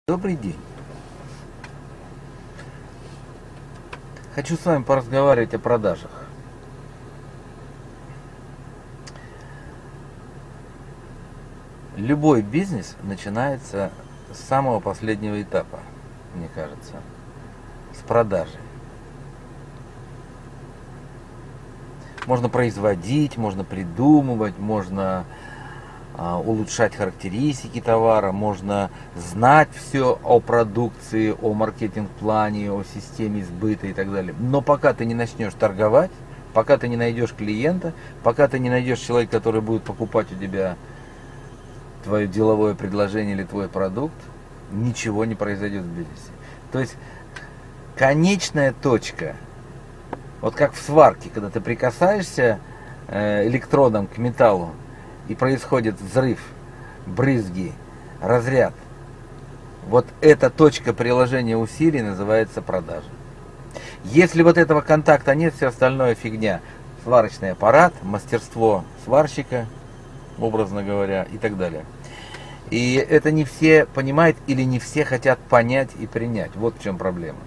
Добрый день. Хочу с вами поразговаривать о продажах. Любой бизнес начинается с самого последнего этапа, мне кажется, с продажи. Можно производить, можно придумывать, можно улучшать характеристики товара, можно знать все о продукции, о маркетинг-плане, о системе сбыта и так далее. Но пока ты не начнешь торговать, пока ты не найдешь клиента, пока ты не найдешь человека, который будет покупать у тебя твое деловое предложение или твой продукт, ничего не произойдет в бизнесе. То есть конечная точка, вот как в сварке, когда ты прикасаешься электродом к металлу, и происходит взрыв, брызги, разряд. Вот эта точка приложения усилий называется продажа. Если вот этого контакта нет, все остальное фигня. Сварочный аппарат, мастерство сварщика, образно говоря, и так далее. И это не все понимают или не все хотят понять и принять. Вот в чем проблема.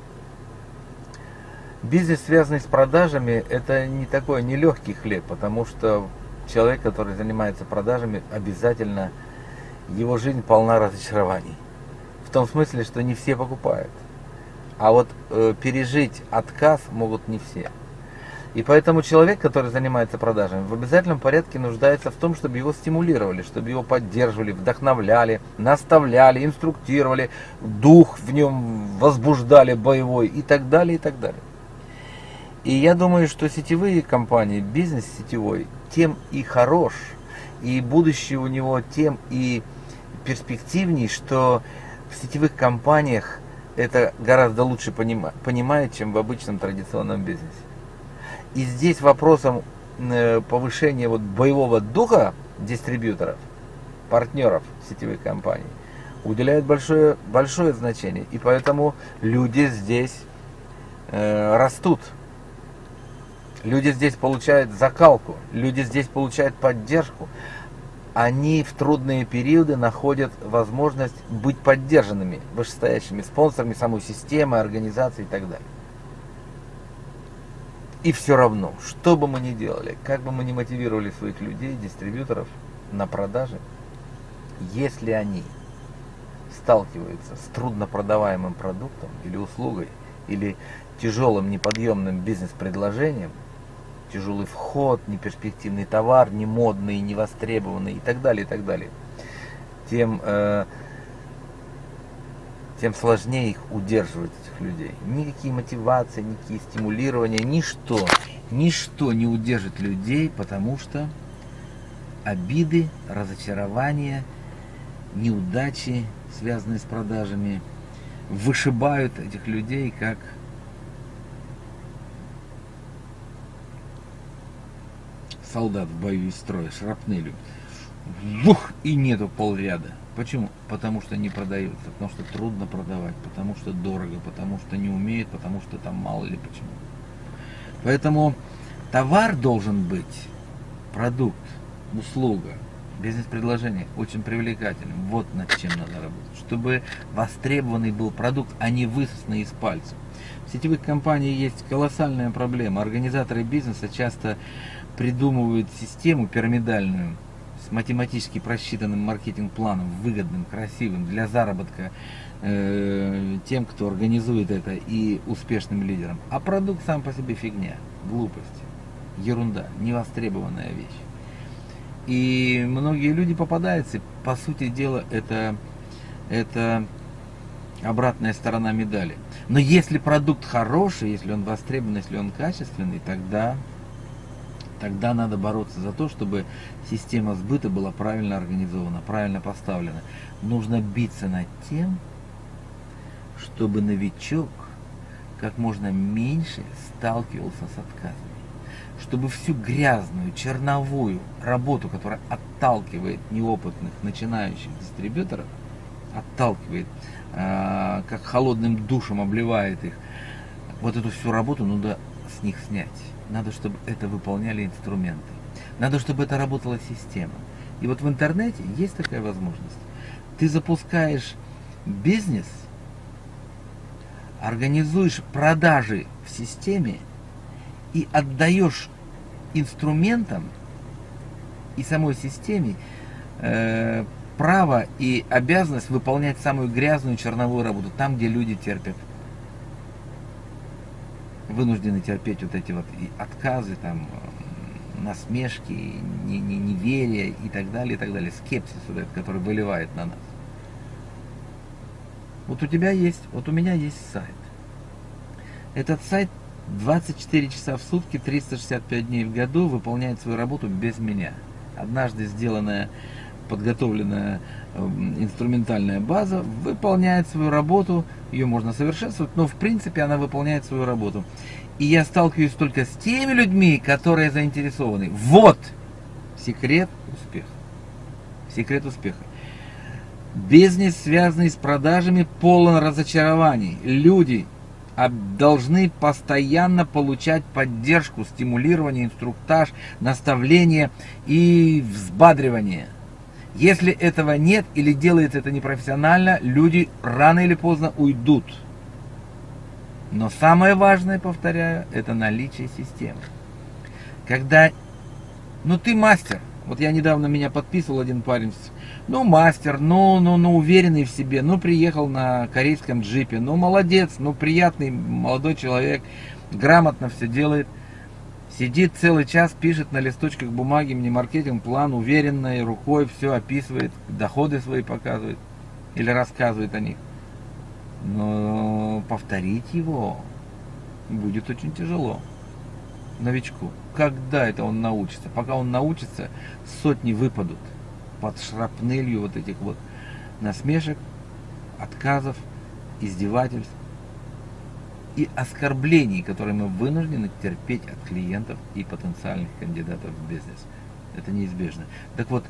Бизнес, связанный с продажами, это не такой нелегкий хлеб, потому что человек, который занимается продажами, обязательно его жизнь полна разочарований. В том смысле, что не все покупают. А вот пережить отказ могут не все. И поэтому человек, который занимается продажами, в обязательном порядке нуждается в том, чтобы его стимулировали, чтобы его поддерживали, вдохновляли, наставляли, инструктировали, дух в нем возбуждали боевой и так далее, и так далее. И я думаю, что сетевые компании, бизнес сетевой, тем и хорош, и будущее у него тем и перспективней, что в сетевых компаниях это гораздо лучше понимают, чем в обычном традиционном бизнесе. И здесь вопросом повышения вот боевого духа дистрибьюторов, партнеров сетевых компаний уделяют большое значение. И поэтому люди здесь растут. Люди здесь получают закалку, люди здесь получают поддержку. Они в трудные периоды находят возможность быть поддержанными вышестоящими спонсорами самой системы, организации и так далее. И все равно, что бы мы ни делали, как бы мы ни мотивировали своих людей, дистрибьюторов на продажи, если они сталкиваются с труднопродаваемым продуктом или услугой, или тяжелым неподъемным бизнес-предложением, тяжелый вход, неперспективный товар, не модный, не востребованный и так далее, тем сложнее их удерживать, этих людей. Никакие мотивации, никакие стимулирования, ничто не удержит людей, потому что обиды, разочарования, неудачи, связанные с продажами, вышибают этих людей как солдат в бою из строя, шрапнелью. Вух, и нету полряда. Почему? Потому что не продается, потому что трудно продавать, потому что дорого, потому что не умеют, потому что там мало ли почему. Поэтому товар должен быть, продукт, услуга, бизнес-предложение очень привлекательным. Вот над чем надо работать. Чтобы востребованный был продукт, а не высосанный из пальца. В сетевых компаниях есть колоссальная проблема. Организаторы бизнеса часто придумывают систему пирамидальную с математически просчитанным маркетинг-планом, выгодным, красивым для заработка тем, кто организует это, и успешным лидерам. А продукт сам по себе фигня, глупость, ерунда, невостребованная вещь. И многие люди попадаются, и, по сути дела, это обратная сторона медали. Но если продукт хороший, если он востребован, если он качественный, тогда надо бороться за то, чтобы система сбыта была правильно организована, правильно поставлена. Нужно биться над тем, чтобы новичок как можно меньше сталкивался с отказами. Чтобы всю грязную, черновую работу, которая отталкивает неопытных, начинающих дистрибьюторов, отталкивает, как холодным душем обливает их, вот эту всю работу надо с них снять. Надо, чтобы это выполняли инструменты. Надо, чтобы это работала система. И вот в интернете есть такая возможность. Ты запускаешь бизнес, организуешь продажи в системе и отдаешь инструментам и самой системе право и обязанность выполнять самую грязную черновую работу, там, где люди терпят, вынуждены терпеть вот эти вот отказы, там, насмешки, неверие и так далее, скепсис, вот этот, который выливает на нас. Вот у тебя есть, вот у меня есть сайт. Этот сайт 24 часа в сутки, 365 дней в году выполняет свою работу без меня. Однажды сделанная, подготовленная инструментальная база выполняет свою работу, ее можно совершенствовать, но в принципе она выполняет свою работу. И я сталкиваюсь только с теми людьми, которые заинтересованы. Вот секрет успеха. Секрет успеха. Бизнес, связанный с продажами, полон разочарований. Люди должны постоянно получать поддержку, стимулирование, инструктаж, наставление и взбадривание. Если этого нет или делается это непрофессионально, люди рано или поздно уйдут. Но самое важное, повторяю, это наличие системы. Когда, ты мастер. Вот я недавно меня подписывал один парень. Мастер, уверенный в себе, приехал на корейском джипе, молодец, приятный молодой человек, грамотно все делает. Сидит целый час, пишет на листочках бумаги мне маркетинг-план, уверенной рукой все описывает, доходы свои показывает или рассказывает о них. Но повторить его будет очень тяжело новичку. Когда это он научится? Пока он научится, сотни выпадут под шрапнелью вот этих вот насмешек, отказов, издевательств и оскорблений, которые мы вынуждены терпеть от клиентов и потенциальных кандидатов в бизнес. Это неизбежно. Так вот,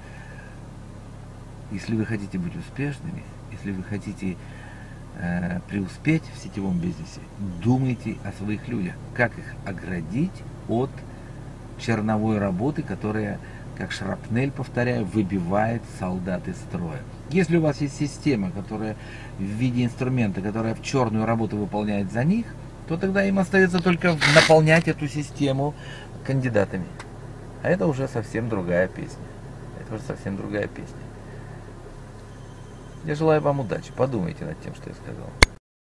если вы хотите быть успешными, если вы хотите преуспеть в сетевом бизнесе, думайте о своих людях, как их оградить от черновой работы, которая, как шрапнель, повторяю, выбивает солдат из строя. Если у вас есть система, которая в виде инструмента, которая в черную работу выполняет за них, то тогда им остается только наполнять эту систему кандидатами. А это уже совсем другая песня. Я желаю вам удачи. Подумайте над тем, что я сказал.